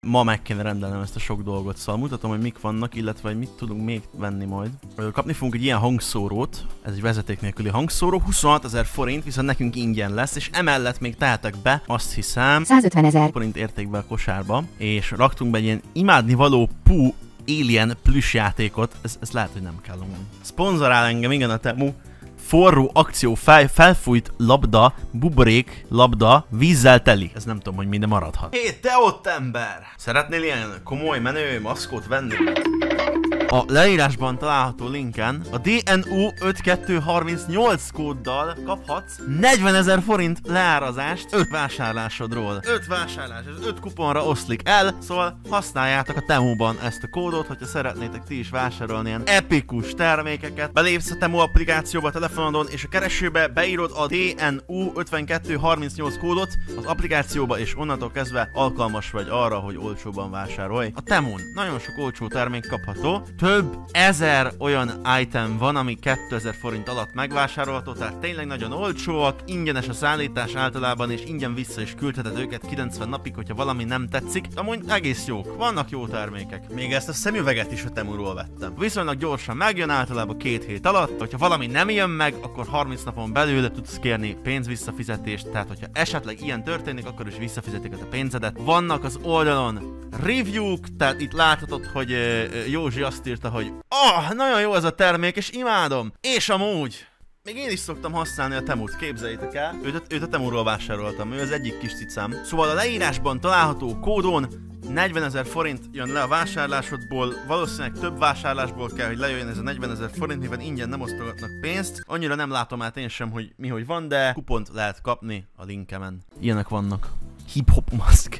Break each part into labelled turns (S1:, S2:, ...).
S1: ma meg kéne rendelnem ezt a sok dolgot, szóval mutatom, hogy mik vannak, illetve hogy mit tudunk még venni majd. Kapni fogunk egy ilyen hangszórót, ez egy vezeték nélküli hangszóró, 26 000 forint, viszont nekünk ingyen lesz, és emellett még tehetek be, azt hiszem,
S2: 150 000
S1: forint értékbe a kosárba, és raktunk be egy ilyen imádnivaló Pooh Alien plüss játékot, ez lehet, hogy nem kell amúgy. Szponzorál engem, igen, a Temu. Forró akció, felfújt labda, buborék, labda, vízzel teli. Ez nem tudom, hogy minden maradhat. Hé, te ott ember! Szeretnél ilyen komoly menő maszkot venni? A leírásban található linken a DNU 5238 kóddal kaphatsz 40 000 forint leárazást 5 vásárlásodról. 5 vásárlás, ez 5 kuponra oszlik el, szóval használjátok a Temuban ezt a kódot, hogyha szeretnétek ti is vásárolni ilyen epikus termékeket. Belépsz a Temu applikációba a telefonodon, és a keresőbe beírod a DNU 5238 kódot az applikációba, és onnantól kezdve alkalmas vagy arra, hogy olcsóban vásárolj. A Temun nagyon sok olcsó termék kapható. Több ezer olyan item van, ami 2000 forint alatt megvásárolható, tehát tényleg nagyon olcsóak, ingyenes a szállítás általában, és ingyen vissza is küldheted őket 90 napig, hogyha valami nem tetszik. Amúgy egész jók, vannak jó termékek. Még ezt a szemüveget is a Temuról vettem. Viszonylag gyorsan megjön, általában 2 hét alatt. Hogyha valami nem jön meg, akkor 30 napon belül tudsz kérni pénzvisszafizetést, tehát hogyha esetleg ilyen történik, akkor is visszafizetik a pénzedet. Vannak az oldalon review-k, tehát itt láthatod, hogy Józsi azt írta, hogy nagyon jó ez a termék, és imádom. És amúgy még én is szoktam használni a Temut, képzeljétek el. Őt a Temuról vásároltam, ő az egyik kis cicám. Szóval a leírásban található kódon 40 000 forint jön le a vásárlásodból, valószínűleg több vásárlásból kell, hogy lejöjjön ez a 40 000 forint, mivel ingyen nem osztogatnak pénzt. Annyira nem látom át én sem, hogy mi hogy van, de kupont lehet kapni a linkemen. Ilyenek vannak. Hip-hop mask.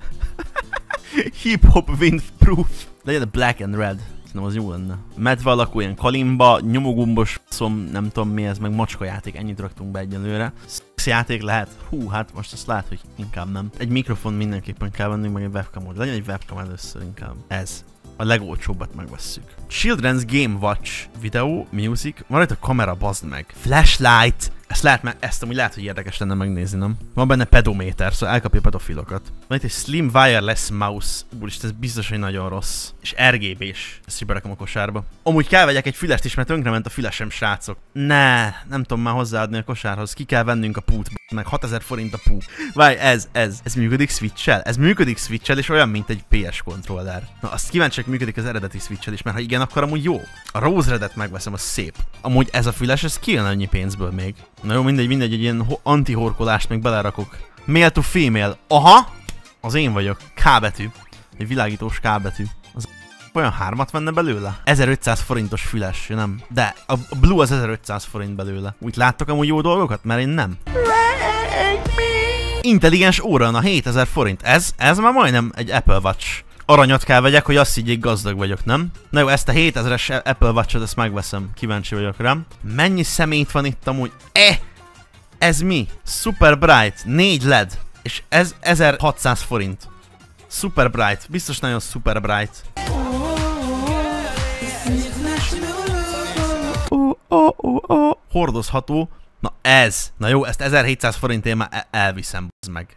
S1: Hip-hop windproof. Legyen a black and red. Szerintem az jó lenne. Medve alakú, ilyen kalimba, nyomogumbos, nem tudom mi ez, meg macska játék, ennyit raktunk be egyelőre. Játék lehet. Hú, hát most azt lehet, hogy inkább nem. Egy mikrofon mindenképpen kell vennünk, meg egy webcamot. Legyen egy webcam először inkább. Ez. A legolcsóbbat megvesszük. Children's Game Watch. Videó, music. Van itt a kamera, bazd meg. Flashlight. Ezt amúgy lehet, hogy érdekes lenne megnézni, nem? Van benne pedométer, szóval elkapja a pedofilokat. Van itt egy slim wireless mouse. Úristen, ez biztos, hogy nagyon rossz. És RGB-s. Ezt is berakom a kosárba. Amúgy kell vegyek egy fülest is, mert tönkrement a fülesem, srácok. Nem tudom már hozzáadni a kosárhoz. Ki kell vennünk a Pooh-t, meg 6000 forint a Pooh. Várj, ez működik Switch-el? Ez működik Switch-el, és olyan, mint egy PS kontroller. Na, azt kíváncsiak, működik az eredeti Switch-el is, mert ha igen, akkor amúgy jó. A Rose Red-et megveszem, az szép. Amúgy ez a füles, ez kijön annyi pénzből még. Na jó, mindegy, egy ilyen anti-horkolást még belerakok. Male to female. Aha! Az én vagyok. K betű. Egy világítós K betű. Az olyan 3-at venne belőle? 1500 forintos füles, nem? De a Blue az 1500 forint belőle. Úgy láttok amúgy jó dolgokat? Mert én nem. Intelligens óra, na 7000 forint. Ez már majdnem egy Apple Watch. Aranyat kell vegyek, hogy azt higgyék, gazdag vagyok, nem? Na jó, ezt a 7000-es Apple Watch-ot, ezt megveszem. Kíváncsi vagyok rám. Mennyi szemét van itt amúgy? Ez mi? Super Bright, 4 LED. És ez 1600 forint. Super Bright, biztos nagyon Super Bright. Hordozható. Na ez. Na jó, ezt 1700 forintért már elviszem, bazd meg.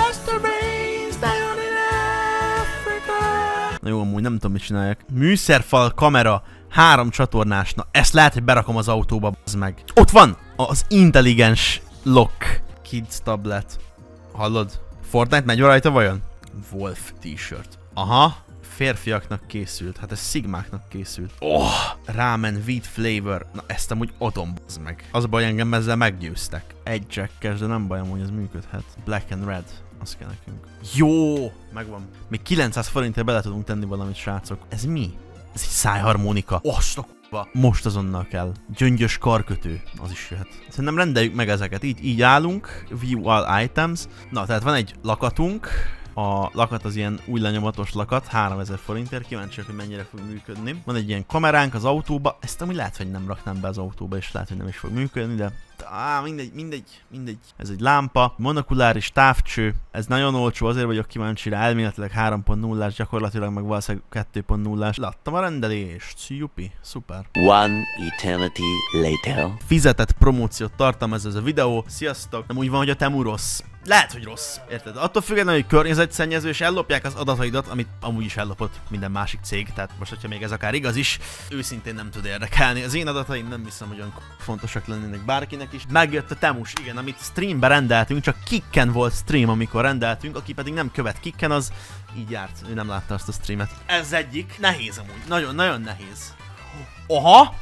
S1: Na jó, amúgy nem tudom, mit csináljak. Műszerfal kamera, 3 csatornás. Na ezt lehet, hogy berakom az autóba, bazd meg. Ott van! Az intelligens lock. Kids tablet. Hallod? Fortnite megy rajta vajon? Wolf t-shirt. Aha. Férfiaknak készült. Hát ez szigmáknak készült. Ramen wheat flavor. Na ezt amúgy adom, bazd meg. Az a baj, engem ezzel meggyőztek. Egy jackes, de nem baj, amúgy ez működhet. Black and red. Az kell nekünk. Jó! Megvan. Még 900 forintért bele tudunk tenni valamit, srácok. Ez mi? Ez egy szájharmonika. Azt a k***ba. Most azonnal kell. Gyöngyös karkötő. Az is jöhet. Szerintem rendeljük meg ezeket. Így állunk. View all items. Na, tehát van egy lakatunk. A lakat az ilyen új lenyomatos lakat, 3000 forintért, kíváncsiak, hogy mennyire fog működni. Van egy ilyen kameránk az autóba, ezt amúgy lehet, hogy nem raknám be az autóba, és lehet, hogy nem is fog működni, de mindegy. Ez egy lámpa, monokuláris távcső, ez nagyon olcsó, azért vagyok kíváncsi rá, elméletileg 3.0-ás, gyakorlatilag meg valószínűleg 2.0-ás. Láttam a rendelést, jupi, szuper.
S3: One eternity later.
S1: Fizetett promóciót tartalmaz ez a videó, sziasztok! Nem úgy van, hogy a Temu rossz. lehet, hogy rossz, érted? Attól függetlenül, hogy környezetszennyező, és ellopják az adataidat, amit amúgy is ellopott minden másik cég, tehát most, hogyha még ez akár igaz is, őszintén nem tud érdekelni. Az én adataim nem hiszem, hogy olyan fontosak lennének bárkinek is. Megjött a Temus, igen, amit streambe rendeltünk, csak Kicken volt stream, amikor rendeltünk, aki pedig nem követ Kicken, az így járt, ő nem látta azt a streamet. Ez egyik, nehéz amúgy, nagyon-nagyon nehéz. Aha!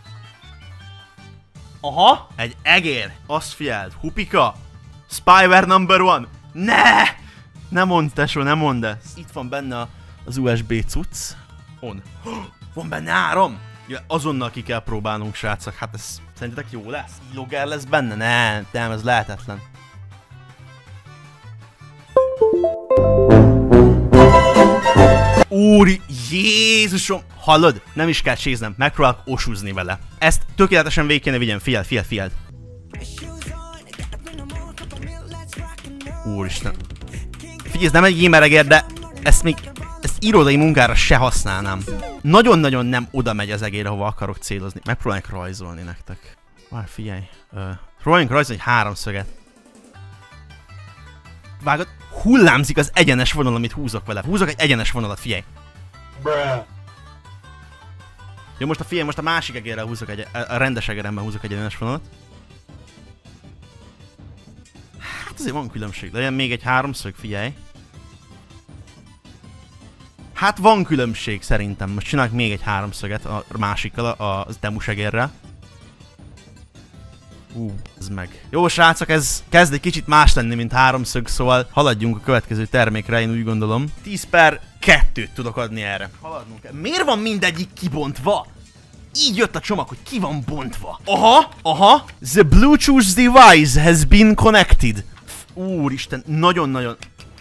S1: Aha! Egy egér! Azt figyeld, Hupika! Spyware number one! Ne! Ne mondd, tesó, ne mondd ezt! Itt van benne az USB cucc. On. Van benne 3! Ja, azonnal ki kell próbálnunk, srácok. Hát ez szerintetek jó lesz? Logger lesz benne? Nem, ez lehetetlen. Úri Jézusom! Hallod? Nem is kell séznem, megpróbálok osúzni vele. Ezt tökéletesen végig kéne vigyem, figyeld. Úristen. Figyelj, ez nem egy gameregér, de ezt irodai munkára se használnám. Nagyon-nagyon nem oda megy az egér, ahova akarok célozni. Megpróbáljuk rajzolni nektek. Várj, figyelj. Próbáljunk rajzolni egy háromszöget. Vágod? Hullámzik az egyenes vonal, amit húzok vele. Húzok egy egyenes vonalat, figyelj. Jó, most a másik egérrel húzok a rendes egeremben húzok egy egyenes vonalat. Hát azért van különbség, legyen még egy háromszög, figyelj. Hát van különbség szerintem. Most csinálok még egy háromszöget a másikkal, a Temus egérrel. Ez meg. Jó, srácok, ez kezd egy kicsit más lenni, mint háromszög, szóval haladjunk a következő termékre, én úgy gondolom. 10/2-t tudok adni erre. Haladnunk kell. Miért van mindegyik kibontva? Így jött a csomag, hogy ki van bontva. Aha. The Bluetooth device has been connected. Úristen, nagyon-nagyon...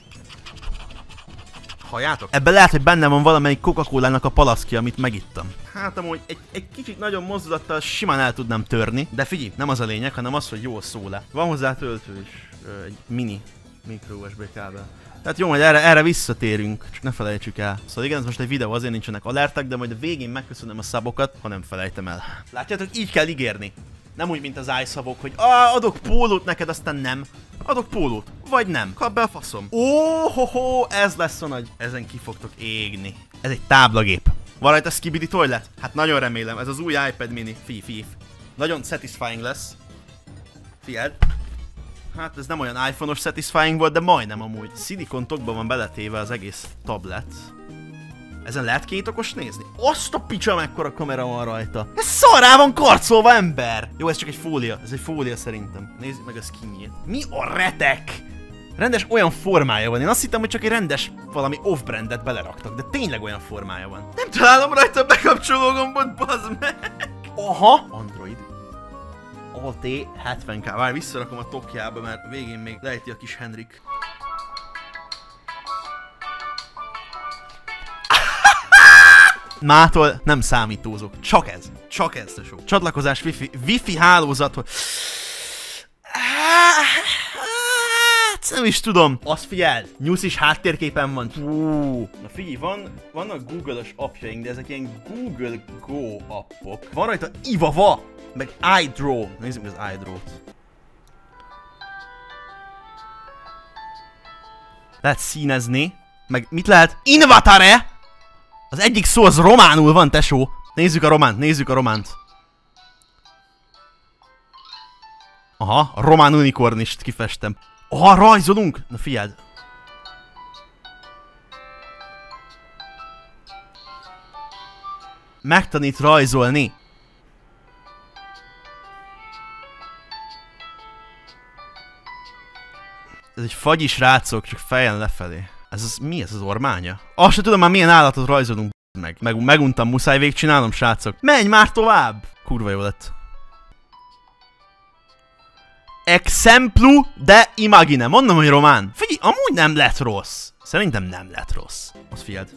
S1: Halljátok? Ebben lehet, hogy benne van valamelyik Coca-Colának a palaszkja, amit megittam. Hát amúgy egy kicsit nagyon mozdulattal simán el tudnám törni. De figyelj, nem az a lényeg, hanem az, hogy jól szól le. Van hozzá töltő is. Egy mini micro USB kábel. Tehát jó, hogy erre visszatérünk, csak ne felejtsük el. Szóval igen, ez most egy videó, azért nincsenek alertek, de majd a végén megköszönöm a szabokat, ha nem felejtem el. Látjátok, így kell ígérni. Nem úgy, mint az iSubok, hogy adok pólót neked, aztán nem. Adok pólót, vagy nem. Kap be a faszom. Ez lesz a nagy. Ezen ki fogtok égni. Ez egy táblagép. Van rajta Skibidi Toilet? Hát nagyon remélem, ez az új iPad mini. Figyelj. Nagyon satisfying lesz. Figyeld. Hát ez nem olyan iPhone-os satisfying volt, de majdnem amúgy. Szilikontokban van beletéve az egész tablet. Ezen lehet két okos nézni? Azt a picsa, mekkora kamera van rajta. Ez szarrá van karcolva, ember! Jó, ez csak egy fólia. Ez egy fólia szerintem. Nézzük meg a skinjét. Mi a retek? Rendes olyan formája van. Én azt hittem, hogy csak egy rendes valami off-brandet beleraktak, de tényleg olyan formája van. Nem találom rajta a bekapcsoló gombot, bazd meg! Aha! Android. Alt 70K. Várj, visszarakom a tokjába, mert végén még lejti a kis Henrik. Mától nem számítózok. Csak ez. Csak ez, tesó. Csatlakozás Wi-Fi hálózathoz. Nem is tudom. Azt figyeld. Nyuszis háttérképen van. Na figyelj, vannak Google-os appjaink, de ezek ilyen Google Go appok. Van rajta Ivava, meg iDraw. Nézzük az iDraw-t. Lehet színezni. Meg mit lehet? Invatare! Az egyik szó az románul van, tesó. Nézzük a románt. Aha, a román unikornist kifestem. Aha, rajzolunk! Na figyeld. Megtanít rajzolni. Ez egy fagyi srácok, csak fejen lefelé. Mi ez az ormánya? Azt se tudom már milyen állatot rajzolunk meg. Meguntam, muszáj végigcsinálnom, srácok. Menj már tovább! Kurva jó lett. Exemplu de imagine. Mondom, hogy román. Figyelj, amúgy nem lett rossz. Szerintem nem lett rossz. Azt figyeld.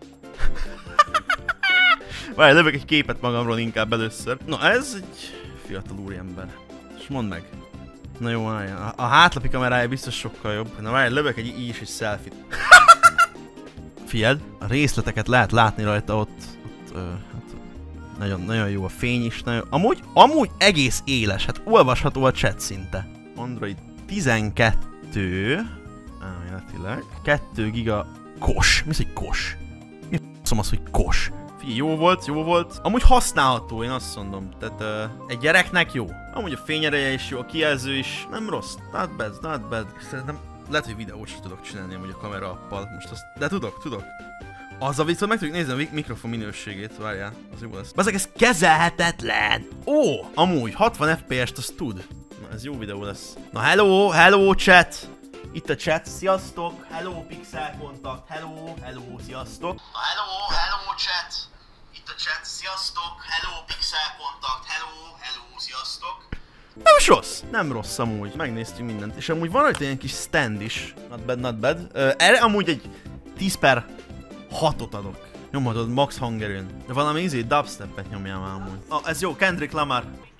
S1: Várj, lövök egy képet magamról inkább először. Na, ez egy fiatal úriember. És mondd meg. Na jó, álljon. A hátlapi kamerája biztos sokkal jobb. Na várj, lövök egy selfie-t. Figyeld, a részleteket lehet látni rajta ott hát, nagyon jó a fény is. Amúgy egész éles, hát olvasható a chat szinte. Android 12. 2, elméletileg, 2 giga kos. Mi az, hogy kos? Mi f***om az, hogy kos? Figyelj, jó volt. Amúgy használható, én azt mondom. Tehát egy gyereknek jó. Amúgy a fényereje is jó, a kijelző is. Nem rossz. Not bad. Szerintem lehet, hogy videót sem tudok csinálni amúgy a kamera appal. Most azt... De tudok. Azzal viszont meg tudjuk nézni a mikrofon minőségét. Várjál, az jó lesz. Bazeg, ez kezelhetetlen! Ó, amúgy 60 FPS-t az tud. Na, ez jó videó lesz. Na, hello chat! Itt a chat, sziasztok! Hello Pixel Kontakt, hello, sziasztok! Na, hello chat! Itt a chat, sziasztok! Hello Pixel Kontakt, hello, sziasztok! Nem rossz amúgy, megnéztünk mindent. És amúgy van rajta ilyen kis stand is, not bad. Erre amúgy egy 10/6-ot adok. Nyomhatod max hangerőn. De valami dubstepet nyomjál már amúgy. Ez jó, Kendrick Lamar.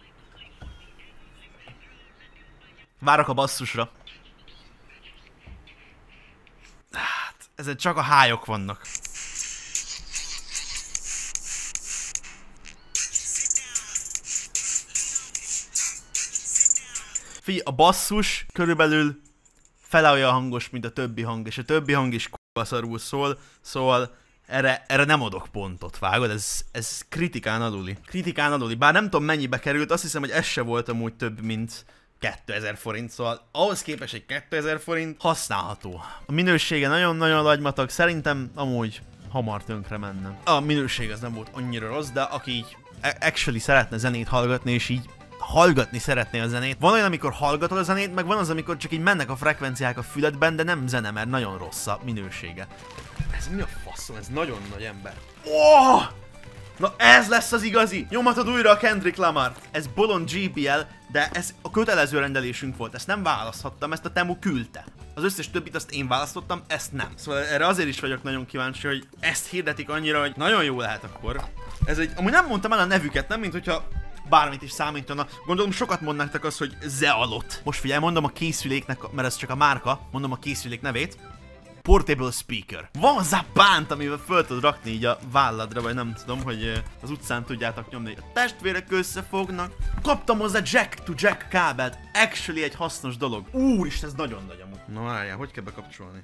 S1: Várok a basszusra. Hát, ezen csak a hályok vannak. Figyelj, a basszus körülbelül fele olyan hangos, mint a többi hang, és a többi hang is k***szarul szól, szóval erre nem adok pontot, vágod? Ez kritikán aluli. Bár nem tudom mennyibe került, azt hiszem, hogy ez se volt amúgy több, mint 2000 forint, szóval ahhoz képest egy 2000 forint használható. A minősége nagyon-nagyon lagymatag, szerintem amúgy hamar tönkre menne. A minőség az nem volt annyira rossz, de aki így actually szeretne zenét hallgatni, és így hallgatni szeretné a zenét. Van olyan, amikor hallgatod a zenét, meg van az, amikor csak így mennek a frekvenciák a füledben, de nem zene, mert nagyon rossz a minősége. Ez mi a faszom? Ez nagyon nagy ember. Oh! Na ez lesz az igazi! Nyomhatod újra a Kendrick Lamart. Ez bolond GBL, de ez a kötelező rendelésünk volt. Ezt nem választhattam, ezt a Temu küldte. Az összes többit azt én választottam, ezt nem. Szóval erre azért is vagyok nagyon kíváncsi, hogy ezt hirdetik annyira, hogy nagyon jó lehet akkor. Ez egy... Amúgy nem mondtam el a nevüket, nem? Mint hogyha bármit is számítana. Gondolom sokat mondnátok azt, hogy Zealot. Most figyelj, mondom a készüléknek, mert ez csak a márka, mondom a készülék nevét. Portable speaker. Van zápánt, amivel föl tudod rakni így a válladra, vagy nem tudom, hogy az utcán tudjátok nyomni, hogy a testvérek összefognak. Kaptam hozzá jack to jack kábelt. Actually egy hasznos dolog. Úristen, ez nagyon nagy amúgy. Na várjál, hogy kell bekapcsolni?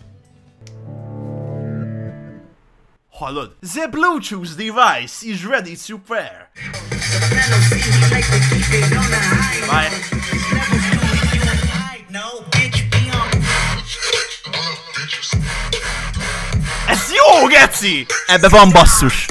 S1: Hallod? The Bluetooth device is ready to pair. Várjál. Ez jó, geci! Ebbe van basszus.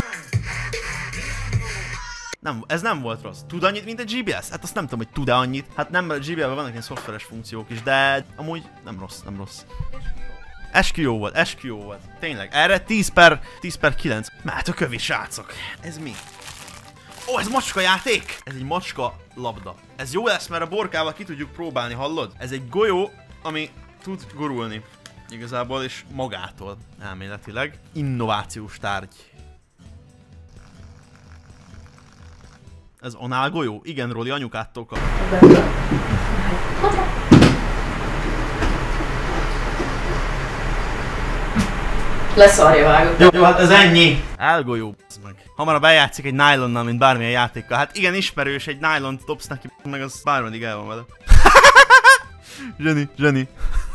S1: Nem, ez nem volt rossz. Tud annyit, mint egy GBS? Hát azt nem tudom, hogy tud-e annyit. Hát nem, mert a GBS-ben vannak ilyen szoftveres funkciók is, de amúgy nem rossz. SQ volt. Tényleg, erre 10/9. Mehet a kövi, srácok. Ez mi? Ó, ez macska játék! Ez egy macska labda. Ez jó lesz, mert a borkával ki tudjuk próbálni, hallod? Ez egy golyó, ami tud gurulni. Igazából, és magától elméletileg. Innovációs tárgy. Ez anál golyó? Igen, Roli, anyukától kap.
S2: Leszarja vágott.
S1: Jó, hát ez ennyi. Elgolyó, meg. Hamarabb eljátszik egy nylonnal, mint bármilyen játékkal. Hát igen, ismerős, egy nylont dobsz neki, meg az bármeddig el van vele. Zseni.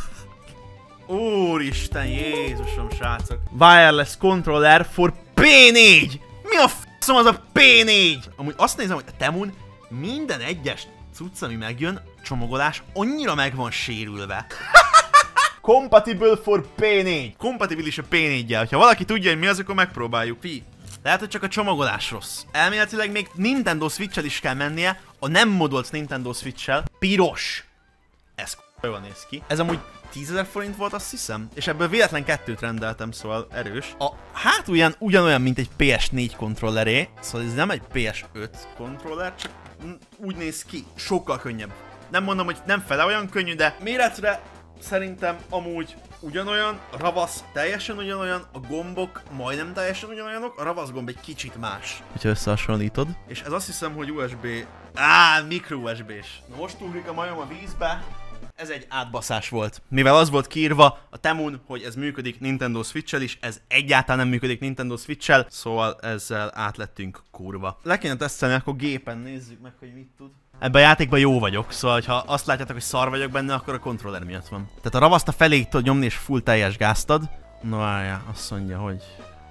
S1: Úristen, Jézusom, srácok. Wireless controller for P4! Mi a f***om az a P4? Amúgy azt nézem, hogy a Temun minden egyes cucc, ami megjön, csomagolás annyira meg van sérülve. Compatible for P4. Kompatibilis a P4-jel. Ha valaki tudja, hogy mi az, akkor megpróbáljuk. Fi. Lehet, hogy csak a csomagolás rossz. Elméletileg még Nintendo Switch-el is kell mennie. A nem modolt Nintendo Switch-el. Piros. Ez jól néz ki. Ez amúgy 10.000 forint volt, azt hiszem. És ebből véletlen 2-t rendeltem, szóval erős. A hátulján ugyanolyan, mint egy PS4 kontrolleré. Szóval ez nem egy PS5 kontroller, csak úgy néz ki. Sokkal könnyebb. Nem mondom, hogy nem fele olyan könnyű, de méretre szerintem amúgy ugyanolyan, a ravasz teljesen ugyanolyan, a gombok majdnem teljesen ugyanolyanok, a ravasz gomb egy kicsit más. Hogyha összehasonlítod. És ez azt hiszem, hogy USB... mikro USB-s. Na most ugrik a majom a vízbe. Ez egy átbaszás volt. Mivel az volt kiírva a Temun, hogy ez működik Nintendo Switch-el is, ez egyáltalán nem működik Nintendo Switch-el, szóval ezzel átlettünk kurva. Le kéne tesztelni, akkor gépen nézzük meg, hogy mit tud. Ebben a játékban jó vagyok, szóval ha azt látjátok, hogy szar vagyok benne, akkor a kontroller miatt van. Tehát a ravaszt a feléig tudod nyomni és full teljes gáztad. No várjál, azt mondja, hogy...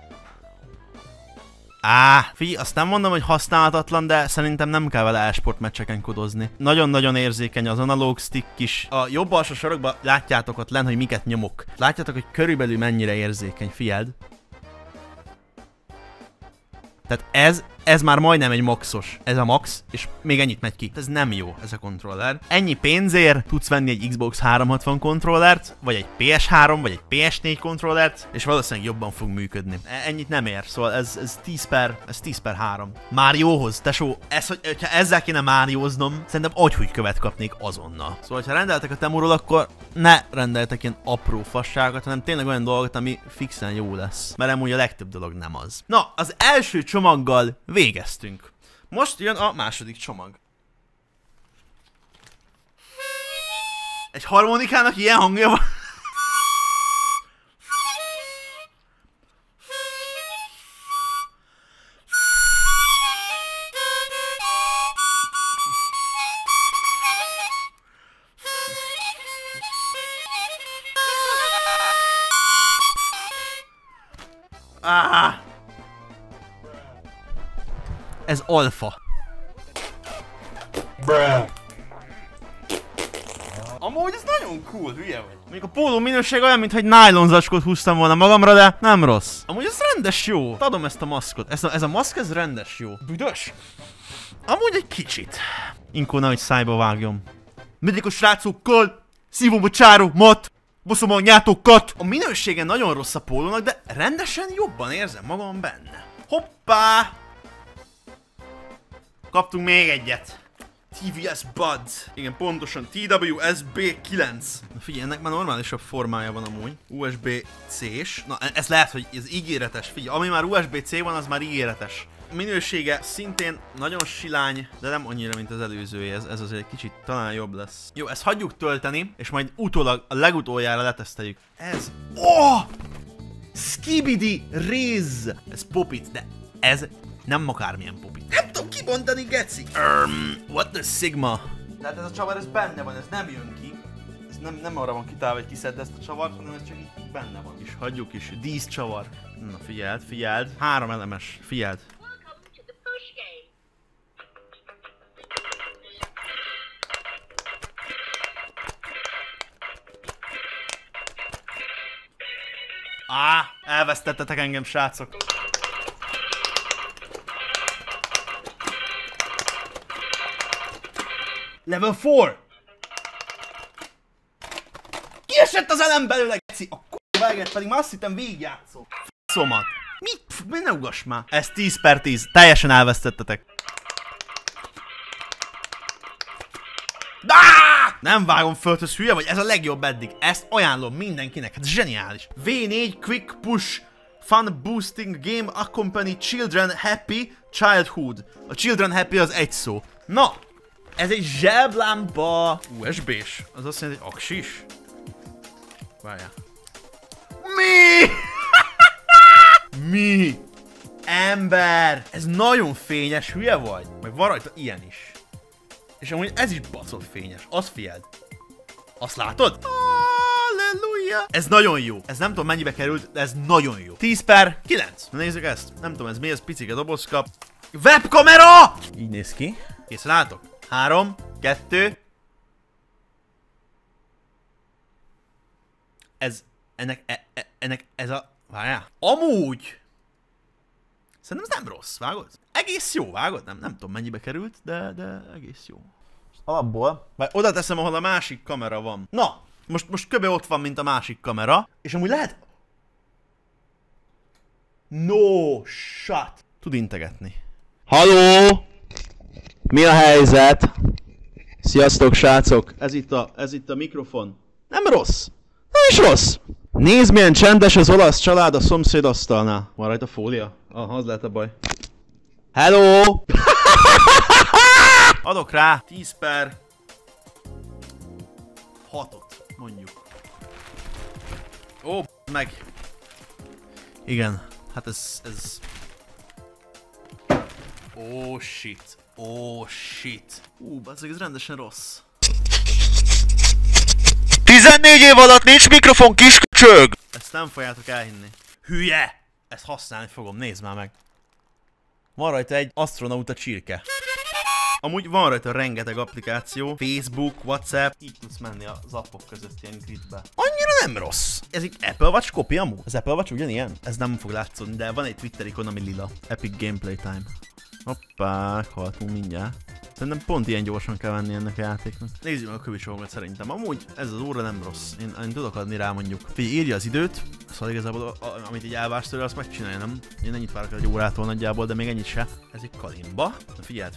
S1: Figyelj, azt nem mondom, hogy használhatatlan, de szerintem nem kell vele e-sport meccseken kodozni. Nagyon-nagyon érzékeny az analóg stick is. A jobb alsó sarokban látjátok ott lenn, hogy miket nyomok. Látjátok, hogy körülbelül mennyire érzékeny, figyeld. Tehát ez már majdnem egy maxos. Ez a max, és még ennyit megy ki. Ez nem jó, ez a kontroller. Ennyi pénzért tudsz venni egy Xbox 360 kontrollert, vagy egy PS3, vagy egy PS4 kontrollert, és valószínűleg jobban fog működni. Ennyit nem ér, szóval ez 10/3. Mariohoz, tesó, hogyha ezzel kéne Marioznom, szerintem agyhúgy követ kapnék azonnal. Szóval, ha rendeltek a Temuról, akkor ne rendeltek ilyen apró fasságokat, hanem tényleg olyan dolgot, ami fixen jó lesz. Mert amúgy a legtöbb dolog nem az. Na, az első csomaggal végeztünk. Most jön a második csomag. Egy harmonikának ilyen hangja van. Ez alfa. Amúgy ez nagyon cool, hülye vagy. Még a póló minőség olyan, mintha egy nylon zacskót húztam volna magamra, de nem rossz. Amúgy ez rendes jó. Adom ezt a maszkot. Ez a maszk, ez rendes jó. Büdös? Amúgy egy kicsit. Inkó nehogy szájba vágjon. Mindig a srácokkal szívom a csáromat, boszom a nyátokat. A minősége nagyon rossz a pólónak, de rendesen jobban érzem magam benne. Hoppá! Kaptunk még egyet. TVS Buds. Igen, pontosan TWSB9. Na figyelj, ennek már normálisabb formája van amúgy. USB-C-s. Na, ez lehet, hogy ez ígéretes. Figyelj, ami már USB-C van, az már ígéretes. A minősége szintén nagyon silány, de nem annyira, mint az előzője. Ez azért egy kicsit talán jobb lesz. Jó, ezt hagyjuk tölteni, és majd utólag a legutoljára leteszteljük. Ez... Oh! Skibidi Riz! Ez popit, de ez nem akármilyen popit. Nem tudom kibontani, geci! What the Sigma? Tehát ez a csavar, ez benne van, ez nem jön ki. Ez nem arra van kitálva, hogy kiszedd ezt a csavart, hanem ez csak itt benne van. És hagyjuk is. Díszcsavar. Na figyeld. 3 elemes. Figyeld. Elvesztettetek engem, srácok. Level 4! Kiesett az elem belőle, geci! A kurva eget, pedig már azt hittem végigjátszom. F***omat. Mit ne ugass már? Ez 10/10. Teljesen elvesztettetek. Nem vágom földhöz, hülye vagy? Ez a legjobb eddig. Ezt ajánlom mindenkinek. Ez zseniális. V4 Quick Push Fun Boosting Game Accompany Children Happy Childhood. A Children Happy az egy szó. Na! Ez egy zseblámpa. USB-s. Az azt jelenti, hogy aksis. Várjál. Mi? Mi? Ember! Ez nagyon fényes, hülye vagy? Meg van rajta ilyen is. És amúgy ez is baszott fényes. Azt figyeld. Azt látod? Halleluja! Ez nagyon jó. Ez nem tudom mennyibe került, de ez nagyon jó. 10/9. Na nézzük ezt. Nem tudom ez mi, ez picike dobozka. Webkamera! Így néz ki. Kész, látok. 3, 2. Ennek ez a... Várjál. Amúgy! Szerintem ez nem rossz, vágod? Egész jó, vágod? Nem tudom mennyibe került, de egész jó. Alapból. Vagy oda teszem, ahol a másik kamera van. Na, most kb. Ott van, mint a másik kamera. És amúgy lehet... No shot. Tud integetni. Halló! Mi a helyzet? Sziasztok, srácok! Ez itt a mikrofon. Nem rossz. Nem is rossz. Nézd, milyen csendes az olasz család a szomszéd asztalnál. Van rajta fólia? Az lehet a baj. Hello! Adok rá 10/... 6-ot, mondjuk. Ó, meg. Igen, hát ez... Ó, shit. Ó, shit. Bazzeg, ez rendesen rossz.
S3: 14 év alatt nincs mikrofon, kisköcsög!
S1: Ezt nem fogjátok elhinni. Hülye! Ezt használni fogom, nézd már meg. Van rajta egy asztronauta csirke. Amúgy van rajta rengeteg applikáció, Facebook, WhatsApp, így tudsz menni az appok között ilyen gridbe. Annyira nem rossz. Ez egy Apple Watch copy amúgy? Az Apple Watch ugyanilyen? Ez nem fog látszódni, de van egy Twitter ikon, ami lila. Epic Gameplay Time. Hoppá, haltunk mindjárt. Szerintem pont ilyen gyorsan kell venni ennek a játéknak. Nézzük meg a kövicsónkat szerintem. Amúgy ez az óra nem rossz. Én tudok adni rá mondjuk. Figyelj, írja az időt. Szóval igazából amit így elvársz tőle, azt megcsinálja, nem? Én ennyit várok egy órától nagyjából, de még ennyit se. Ez egy kalimba. Na figyeld.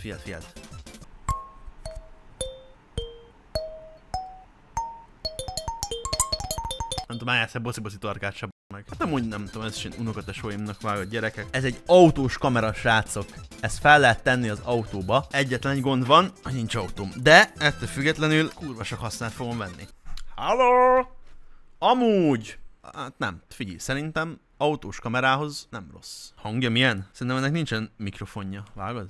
S1: Nem tudom, álljász egy boci tarkát sem meg. Hát amúgy nem tudom, ez is unokatesóimnak vágott gyerekek. Ez egy autós kamera, srácok. Ezt fel lehet tenni az autóba. Egyetlen egy gond van, hogy nincs autóm. De ettől függetlenül kurva sok hasznát fogom venni. Halló! Amúgy! Hát nem, figyelj, szerintem autós kamerához nem rossz. Hangja milyen? Szerintem ennek nincsen mikrofonja, vágod?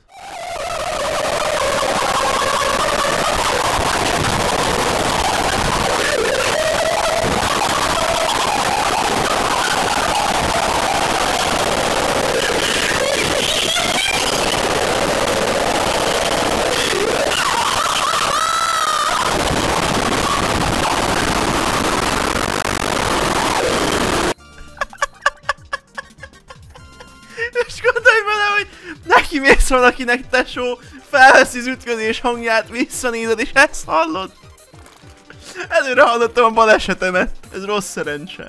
S1: És gondolj bele, hogy neki mész valakinek, tesó, felveszi az ütközés hangját, visszanézed és ezt hallod? Előre hallottam a balesetemet, ez rossz szerencse.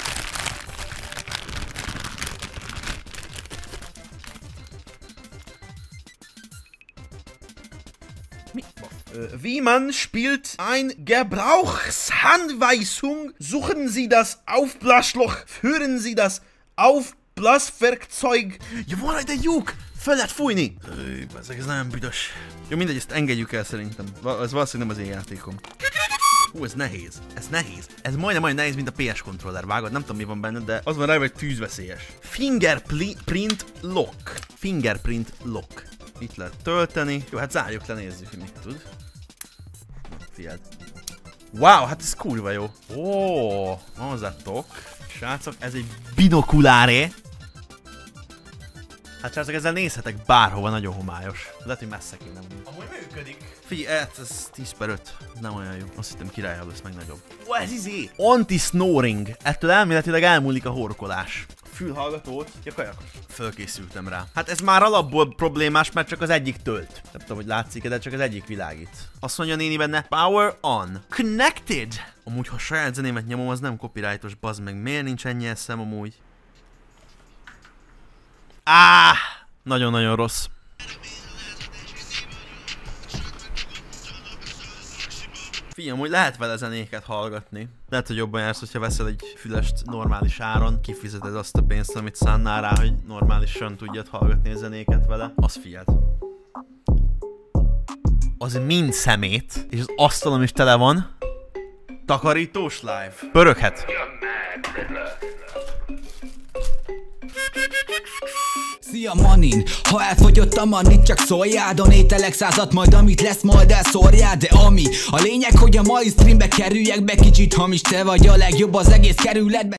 S1: Mi? Wie man spielt ein Gebrauchsanweisung, suchen Sie das Aufblasloch, führen Sie das Aufblaswerkzeug. Ja, van rajta egy lyuk! Fel lehet fújni! Ez nagyon büdös. Jó, mindegy, ezt engedjük el szerintem. Ez valószínűleg nem az én játékom. Ez nehéz. Ez nehéz. Ez majdnem nehéz, mint a PS controller, vágod? Nem tudom, mi van benne, de az van rá, hogy tűzveszélyes. Fingerprint lock. Fingerprint lock. Itt lehet tölteni. Jó, hát zárjuk le, nézzük, hogy mit tud. Figyeld. Wow, hát ez kurva jó. Ó, van hozzá tok. Srácok, ez egy binokuláré. Hát srácok, ezzel nézhetek bárhova, nagyon homályos. Lehet, hogy messze kéne. Amúgy működik. Figyelj, ez 10/5. Nem olyan jó. Azt hittem királyabb lesz, meg nagyobb. Ó, ez izé! Anti-snoring. Ettől elméletileg elmúlik a horkolás. Fülhallgatót. Ja, kajak. Fölkészültem rá. Hát ez már alapból problémás, mert csak az egyik tölt. Nem tudom, hogy látszik-e, de csak az egyik világít. Azt mondja néni benne, power on. Connected. Amúgy, ha saját zenémet nyomom, az nem copyrightos, bazd meg. Miért nincs ennyi eszem amúgy? Nagyon-nagyon rossz. Figyelj, hogy lehet vele zenéket hallgatni. Lehet, hogy jobban jársz, hogyha veszel egy fülest normális áron, kifizeted azt a pénzt, amit szánnál rá, hogy normálisan tudjad hallgatni a zenéket vele. Azt figyeld. Az mind szemét, és az asztalom is tele van. Takarítós live. Pöröghet.
S4: Szia Manin, ha elfogyott a manit, csak szóljál, donételek 100-at, majd amit lesz, majd elszórjál. De ami a lényeg, hogy a mai streambe kerüljek be, kicsit hamis, te vagy a legjobb az egész kerületbe.